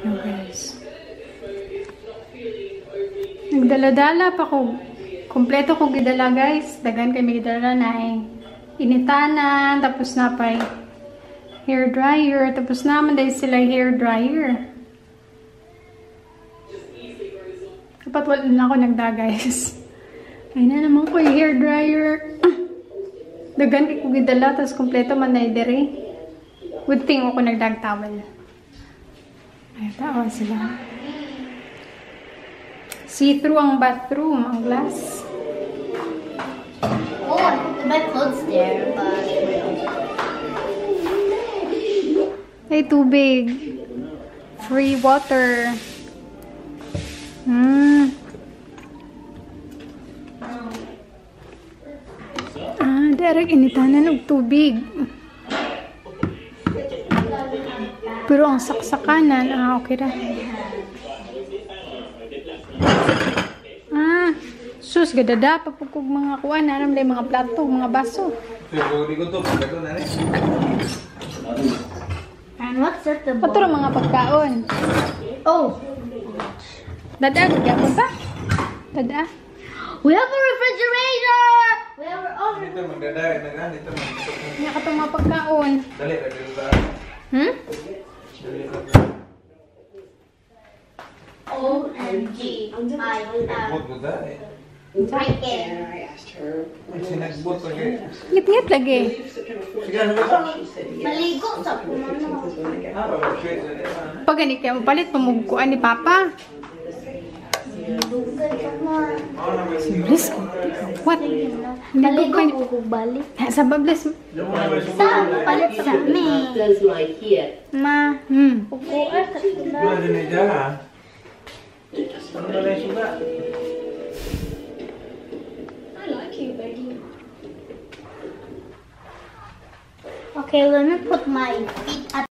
Ayan guys. Nagdala-dala pa ko. Kompleto ko gidala guys. Dagan kay may gidala na initanan. Tapos na pa hair dryer. Tapos naman dahil sila hair dryer. Dapat wala na ako nagda guys. Ay na naman ko yung hair dryer. Dagan kay ko gidala. Tapos kompleto man na idere. Good thing ako nagdag towel. Ay tawa sila. See-through ang bathroom, ang glass. Oh, I put my clothes there, but... Ay, tubig. Free water. Direct initanan ng tubig. Pero ang saksakanan, okay na. Sus, gadada, papukog mga kuwan, naram lang mga plato, mga baso. And what's at the Ito mga pagkaon. Oh! Dada, gagapon pa? Dada. We have a refrigerator! We have our own Nga ka itong mga pagkaon. OMG. I freaking. Ngit-ngit lagi. Maligo sa pumano. Pag ganit kayo mapalit, pamugkuan ni Papa. Risk. What? Maligo ko balik. Sa bablas. Sa palit sa amin. Ma. Upuan sa sila. Okay, let me put my feet at